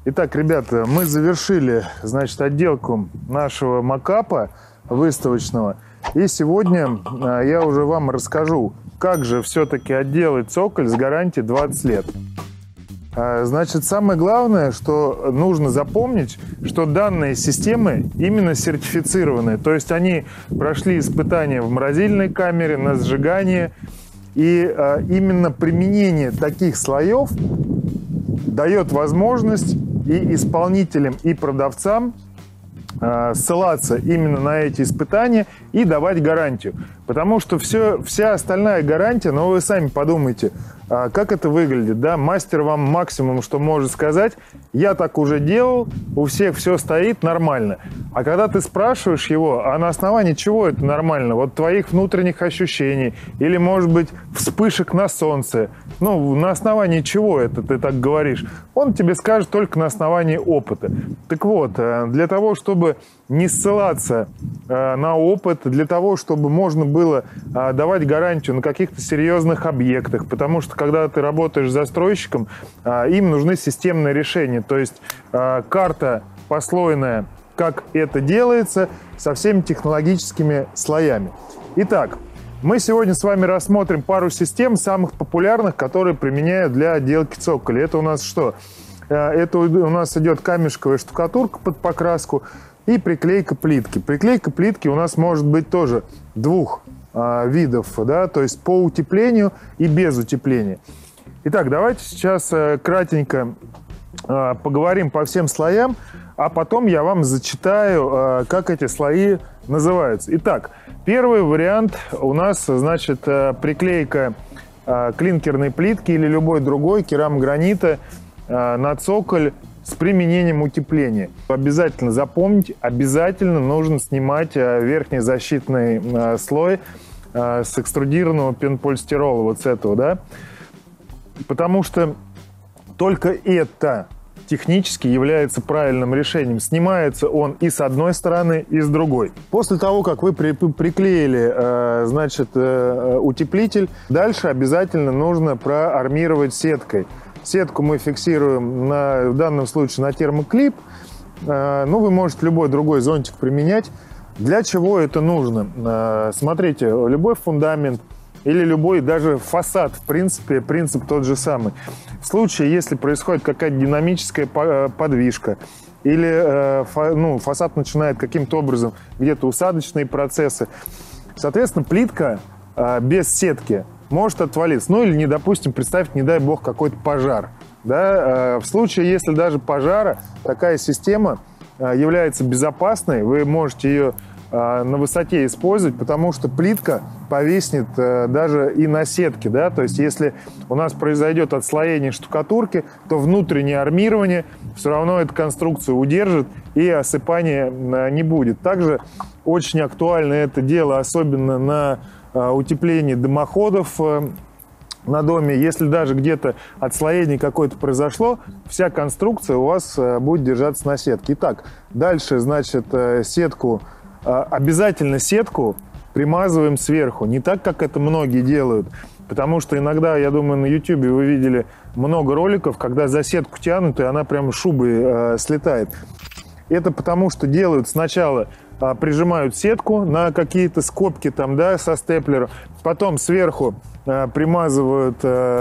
Итак, ребята, мы завершили, значит, отделку нашего макапа выставочного. И сегодня я уже вам расскажу, как же все-таки отделать цоколь с гарантией 20 лет. Значит, самое главное, что нужно запомнить, что данные системы именно сертифицированные. То есть они прошли испытания в морозильной камере, на сжигание. И именно применение таких слоев дает возможность и исполнителям, и продавцам ссылаться именно на эти испытания и давать гарантию. Потому что вся остальная гарантия, но вы сами подумайте, как это выглядит, да? Мастер вам максимум, что может сказать: я так уже делал, у всех все стоит нормально. А когда ты спрашиваешь его, а на основании чего это нормально? Вот твоих внутренних ощущений или, может быть, вспышек на солнце. Ну, на основании чего это ты так говоришь? Он тебе скажет только на основании опыта. Так вот, для того, чтобы не ссылаться на опыт, для того, чтобы можно было давать гарантию на каких-то серьезных объектах, потому что когда ты работаешь с застройщиком, им нужны системные решения, то есть карта послойная, как это делается, со всеми технологическими слоями. Итак, мы сегодня с вами рассмотрим пару систем, самых популярных, которые применяют для отделки цоколя. Это у нас что? Это у нас идет камешковая штукатурка под покраску и приклейка плитки. Приклейка плитки у нас может быть тоже двух видов, да, то есть по утеплению и без утепления. Итак, давайте сейчас кратенько поговорим по всем слоям, а потом я вам зачитаю, как эти слои называются. Итак, первый вариант у нас, значит, приклейка клинкерной плитки или любой другой керамогранита на цоколь с применением утепления. Обязательно запомните, обязательно нужно снимать верхний защитный слой с экструдированного пенополистирола, вот с этого, да, потому что только это технически является правильным решением. Снимается он и с одной стороны, и с другой. После того, как вы приклеили, значит, утеплитель, дальше обязательно нужно проармировать сеткой. Сетку мы фиксируем в данном случае на термоклип. Ну, вы можете любой другой зонтик применять. Для чего это нужно? Смотрите, любой фундамент или любой даже фасад, в принципе, принцип тот же самый. В случае, если происходит какая-то динамическая подвижка или фасад начинает каким-то образом где-то усадочные процессы, соответственно, плитка без сетки может отвалиться. Ну или, допустим, представьте, не дай бог, какой-то пожар. Да? В случае, если даже пожара, такая система является безопасной, вы можете ее на высоте использовать, потому что плитка повиснет даже и на сетке. Да? То есть если у нас произойдет отслоение штукатурки, то внутреннее армирование все равно эту конструкцию удержит и осыпания не будет. Также очень актуально это дело, особенно на утеплении дымоходов на доме. Если даже где-то отслоение какое-то произошло, вся конструкция у вас будет держаться на сетке. Итак, дальше, значит, обязательно сетку примазываем сверху. Не так, как это многие делают. Потому что иногда, я думаю, на YouTube вы видели много роликов, когда за сетку тянут, и она прям шубой слетает. Это потому, что делают сначала, прижимают сетку на какие-то скобки там, да, со степлера, потом сверху примазывают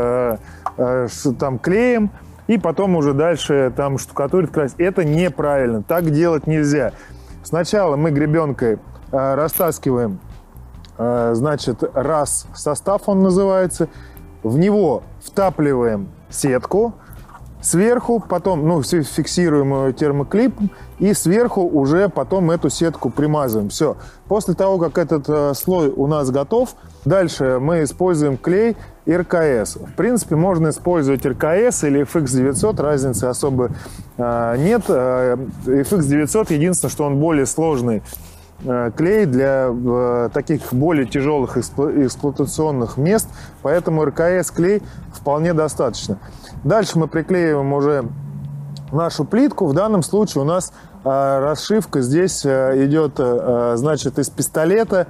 там клеем, и потом уже дальше там штукатурят, красить. Это неправильно, так делать нельзя. Сначала мы гребенкой растаскиваем, значит, раз состав он называется, в него втапливаем сетку, сверху потом, ну, фиксируем ее термоклипом, и сверху уже потом эту сетку примазываем. Все. После того, как этот слой у нас готов, дальше мы используем клей РКС. В принципе, можно использовать РКС или FX900, разницы особо нет. FX900, единственное, что он более сложный клей для таких более тяжелых эксплуатационных мест, поэтому РКС клей вполне достаточно. Дальше мы приклеиваем уже нашу плитку. В данном случае у нас расшивка здесь идет, значит, из пистолета.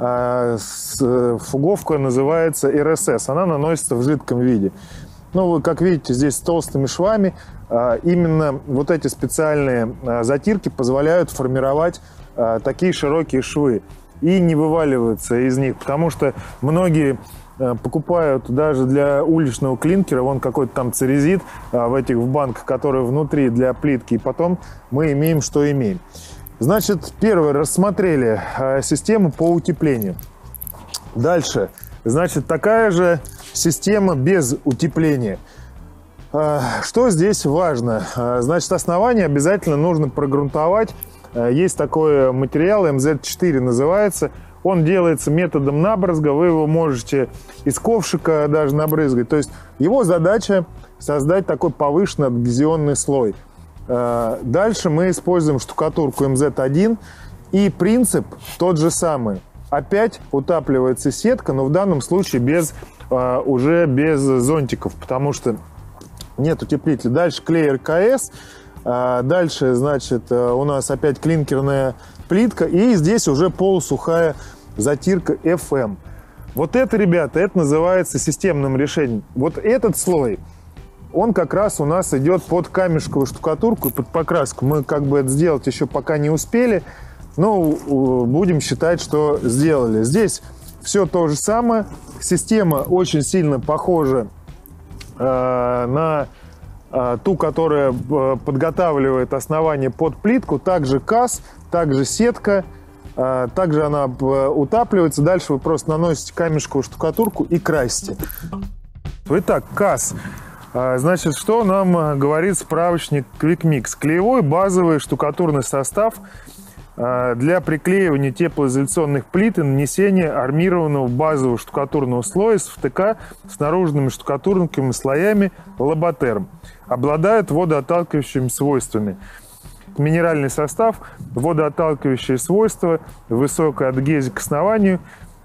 Фуговка называется РСС. Она наносится в жидком виде. Ну, вы как видите, здесь с толстыми швами. именно вот эти специальные затирки позволяют формировать такие широкие швы и не вываливаются из них, потому что многие покупают даже для уличного клинкера вон какой-то там церезит в банках, которые внутри для плитки, и потом мы имеем, что имеем. Значит, первое, рассмотрели систему по утеплению. Дальше, значит, такая же система без утепления. Что здесь важно? Значит, основание обязательно нужно прогрунтовать. Есть такой материал, МЗ-4 называется. Он делается методом набрызга. Вы его можете из ковшика даже набрызгать. То есть его задача создать такой повышенный адгезионный слой. Дальше мы используем штукатурку МЗ-1. И принцип тот же самый. Опять утапливается сетка, но в данном случае уже без зонтиков, потому что нет утеплителя. Дальше клей РКС. Дальше, значит, у нас опять клинкерная плитка. И здесь уже полусухая затирка FM. Вот это, ребята, это называется системным решением. Вот этот слой, он как раз у нас идет под камешковую штукатурку и под покраску. Мы как бы это сделать еще пока не успели, но будем считать, что сделали. Здесь все то же самое. Система очень сильно похожа на ту, которая подготавливает основание под плитку. Также каз, также сетка, также она утапливается. Дальше вы просто наносите камешковую штукатурку и красите. Итак, каз. Значит, что нам говорит справочник Quick Mix? Клеевой базовый штукатурный состав для приклеивания теплоизоляционных плит и нанесения армированного базового штукатурного слоя с ФТК с наружными штукатурными слоями Лоботерм. Обладает водоотталкивающими свойствами. Минеральный состав, водоотталкивающие свойства, высокая адгезия к основанию,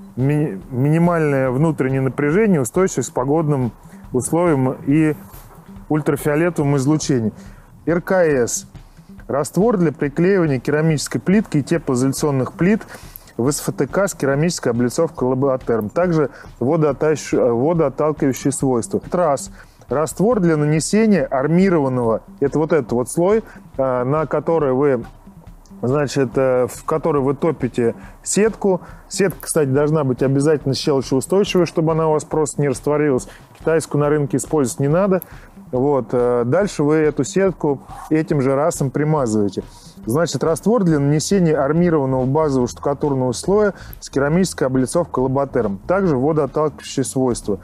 минимальное внутреннее напряжение, устойчивость к погодным условиям и ультрафиолетовому излучению. РКС. Раствор для приклеивания керамической плитки и теплоизоляционных плит в СФТК с керамической облицовкой Лоботерм. Также водоотталкивающие свойства. Трасс. Раствор для нанесения армированного, это вот этот вот слой, на который вы, значит, в который вы топите сетку. Сетка, кстати, должна быть обязательно щелочеустойчивой, чтобы она у вас просто не растворилась. Китайскую на рынке использовать не надо. Вот. Дальше вы эту сетку этим же расом примазываете. Значит, раствор для нанесения армированного базового штукатурного слоя с керамической облицовкой Лоботерм. Также водоотталкивающие свойства.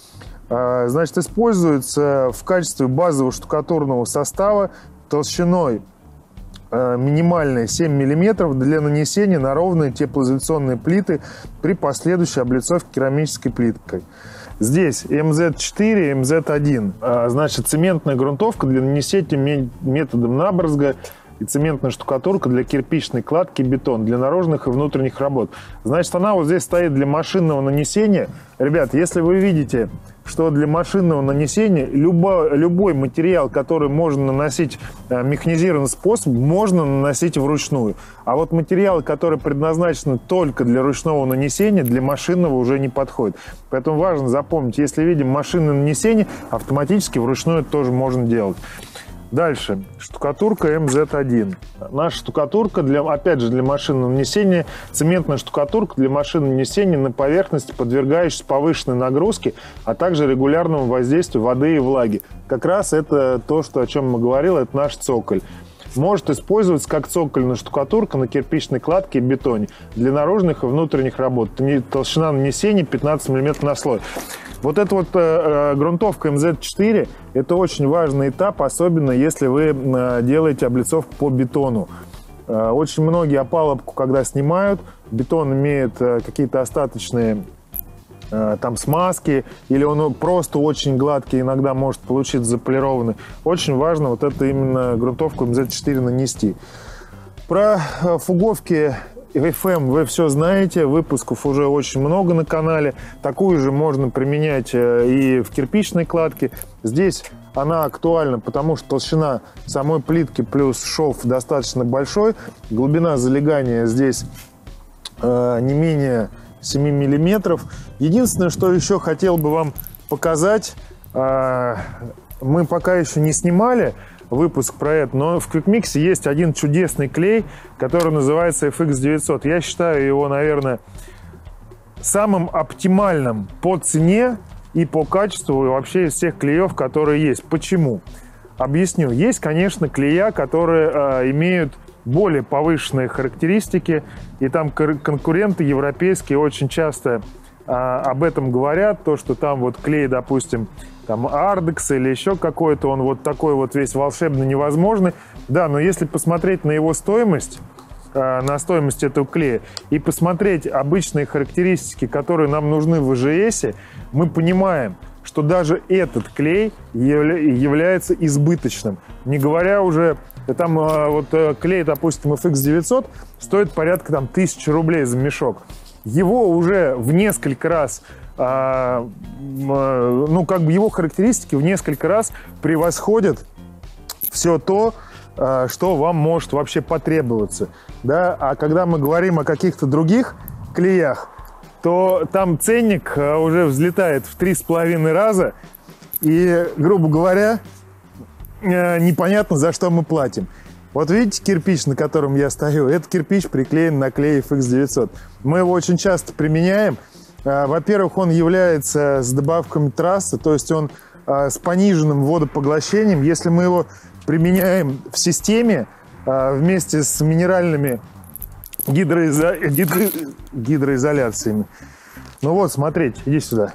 Значит, используется в качестве базового штукатурного состава толщиной минимальной 7 мм для нанесения на ровные теплоизоляционные плиты при последующей облицовке керамической плиткой. Здесь МЗ-4, МЗ-1. Значит, цементная грунтовка для нанесения методом набрызга и цементная штукатурка для кирпичной кладки, бетон для наружных и внутренних работ. Значит, она вот здесь стоит для машинного нанесения. Ребят, если вы видите, что для машинного нанесения любой материал, который можно наносить механизированным способом, можно наносить вручную. А вот материалы, которые предназначены только для ручного нанесения, для машинного уже не подходят. Поэтому важно запомнить, если видим машинное нанесение, автоматически вручную это тоже можно делать. Дальше. Штукатурка МЗ-1. Наша штукатурка, опять же, для машинного нанесения. Цементная штукатурка для машинного нанесения на поверхности, подвергающейся повышенной нагрузке, а также регулярному воздействию воды и влаги. Как раз это то, о чем мы говорили, это наш цоколь. Может использоваться как цокольная штукатурка на кирпичной кладке и бетоне для наружных и внутренних работ. Толщина нанесения 15 мм на слой. Вот эта вот грунтовка МЗ-4 – это очень важный этап, особенно если вы делаете облицовку по бетону. Очень многие опалубку, когда снимают, бетон имеет какие-то остаточные там смазки, или он просто очень гладкий, иногда может получиться заполированный. Очень важно вот это именно грунтовку МЗ-4 нанести. Про фуговки FM вы все знаете, выпусков уже очень много на канале. Такую же можно применять и в кирпичной кладке. Здесь она актуальна, потому что толщина самой плитки плюс шов достаточно большой. Глубина залегания здесь не менее 7 миллиметров. Единственное, что еще хотел бы вам показать, мы пока еще не снимали выпуск про это, но в QuickMix есть один чудесный клей, который называется FX900. Я считаю его, наверное, самым оптимальным по цене и по качеству и вообще из всех клеев, которые есть. Почему? Объясню. Есть, конечно, клея, которые имеют более повышенные характеристики, и там конкуренты европейские очень часто об этом говорят, то, что там вот клей, допустим, там Ардекс или еще какой-то, он вот такой вот весь волшебно невозможный. Да, но если посмотреть на его стоимость, на стоимость этого клея, и посмотреть обычные характеристики, которые нам нужны в ВЖС, мы понимаем, что даже этот клей является избыточным. Не говоря уже, там вот клей, допустим, FX900 стоит порядка там 1000 рублей за мешок. Его уже в несколько раз, ну как бы его характеристики в несколько раз превосходят все то, что вам может вообще потребоваться. Да? А когда мы говорим о каких-то других клеях, то там ценник уже взлетает в 3,5 раза. И, грубо говоря, непонятно, за что мы платим. Вот видите кирпич, на котором я стою? Этот кирпич приклеен на клей FX900. Мы его очень часто применяем. Во-первых, он является с добавками трассы, то есть он с пониженным водопоглощением. Если мы его применяем в системе вместе с минеральными гидроизоляциями. Ну вот, смотрите, иди сюда.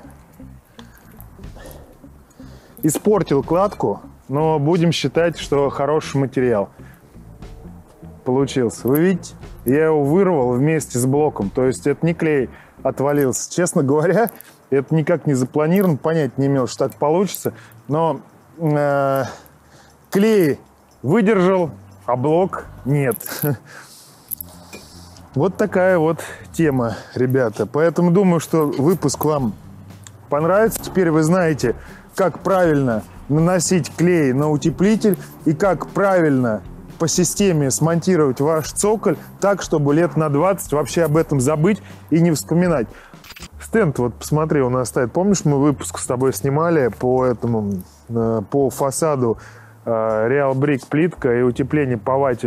Испортил кладку, но будем считать, что хороший материал получился. Вы видите, я его вырвал вместе с блоком, то есть это не клей отвалился. Честно говоря, это никак не запланировано, понять не имел, что так получится, но клей выдержал, а блок нет. Вот такая вот тема, ребята. Поэтому думаю, что выпуск вам понравится. Теперь вы знаете, как правильно наносить клей на утеплитель и как правильно по системе смонтировать ваш цоколь так, чтобы лет на 20 вообще об этом забыть и не вспоминать. Стенд, вот посмотри, у нас стоит. Помнишь, мы выпуск с тобой снимали по фасаду Real Brick плитка и утепление по вате?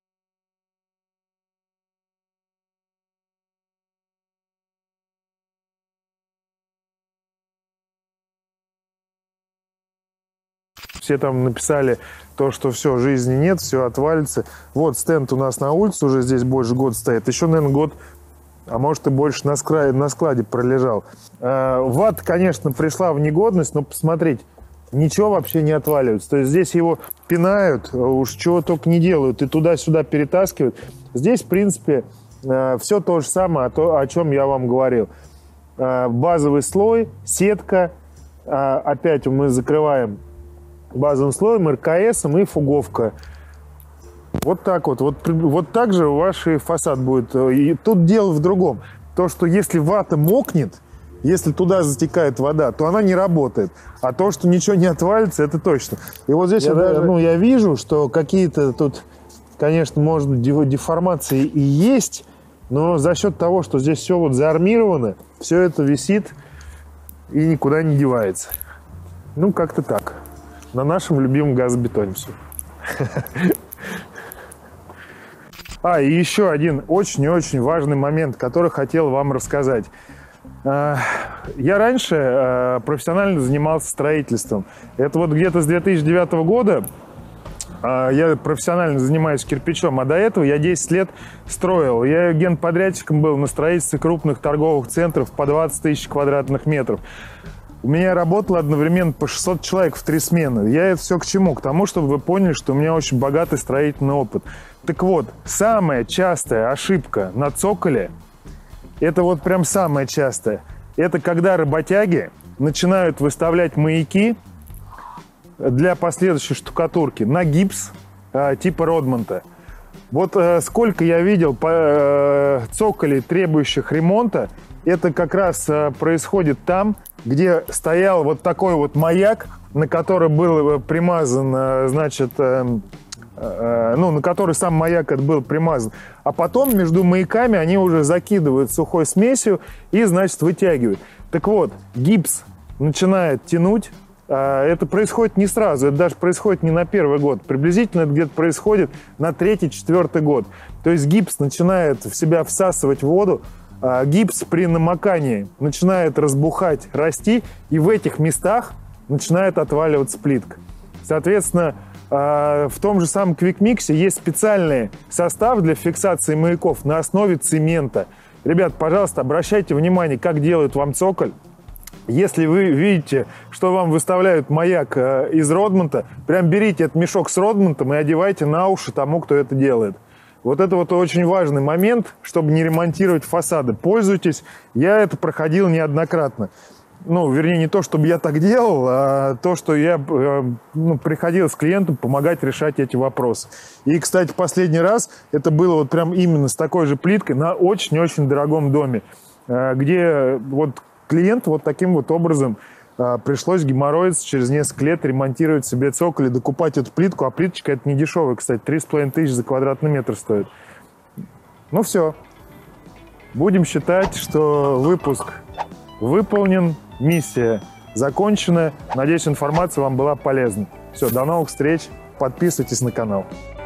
Все там написали то, что все, жизни нет, все отвалится. Вот стенд у нас на улице уже здесь больше года стоит. Еще, наверное, год, а может и больше на складе пролежал. Вата, конечно, пришла в негодность, но посмотрите, ничего вообще не отваливается. То есть здесь его пинают, уж чего только не делают, и туда-сюда перетаскивают. Здесь, в принципе, все то же самое, о чем я вам говорил. Базовый слой, сетка, опять мы закрываем базовым слоем, РКСом и фуговка. Вот так вот. Вот так же ваш фасад будет. И тут дело в другом. То, что если вата мокнет, если туда затекает вода, то она не работает. А то, что ничего не отвалится, это точно. И вот здесь я вижу, что какие-то тут, конечно, может быть, деформации и есть, но за счет того, что здесь все вот заармировано, все это висит и никуда не девается. Ну, как-то так. На нашем любимом газобетоне все. И еще один очень и очень важный момент, который хотел вам рассказать. Я раньше профессионально занимался строительством. Это вот где-то с 2009 года я профессионально занимаюсь кирпичом, а до этого я 10 лет строил. Я генподрядчиком был на строительстве крупных торговых центров по 20 тысяч квадратных метров. У меня работало одновременно по 600 человек в 3 смены. Я это все к чему? К тому, чтобы вы поняли, что у меня очень богатый строительный опыт. Так вот, самая частая ошибка на цоколе, это вот прям самая частая, это когда работяги начинают выставлять маяки для последующей штукатурки на гипс типа Родмонта. Вот сколько я видел цоколей, требующих ремонта, это как раз происходит там, где стоял вот такой вот маяк, на который был примазан, значит, на который сам маяк был примазан. А потом между маяками они уже закидывают сухой смесью и, значит, вытягивают. Так вот, гипс начинает тянуть, это происходит не сразу, это даже происходит не на первый год. Приблизительно это где-то происходит на 3-4 год. То есть гипс начинает в себя всасывать воду, гипс при намокании начинает разбухать, расти, и в этих местах начинает отваливаться плитка. Соответственно, в том же самом Quick-Mix есть специальный состав для фиксации маяков на основе цемента. Ребят, пожалуйста, обращайте внимание, как делают вам цоколь. Если вы видите, что вам выставляют маяк из Родмонта, прям берите этот мешок с Родмонтом и одевайте на уши тому, кто это делает. Вот это вот очень важный момент, чтобы не ремонтировать фасады. Пользуйтесь. Я это проходил неоднократно. Ну, вернее, не то, чтобы я так делал, а то, что я приходил с клиентом помогать решать эти вопросы. И, кстати, последний раз это было вот прям именно с такой же плиткой на очень-очень дорогом доме, где вот клиент вот таким вот образом пришлось геморроиться через несколько лет, ремонтировать себе цоколь и докупать эту плитку. А плиточка это не дешевая, кстати, 3500 за квадратный метр стоит. Ну все. Будем считать, что выпуск выполнен, миссия закончена. Надеюсь, информация вам была полезна. Все, до новых встреч. Подписывайтесь на канал.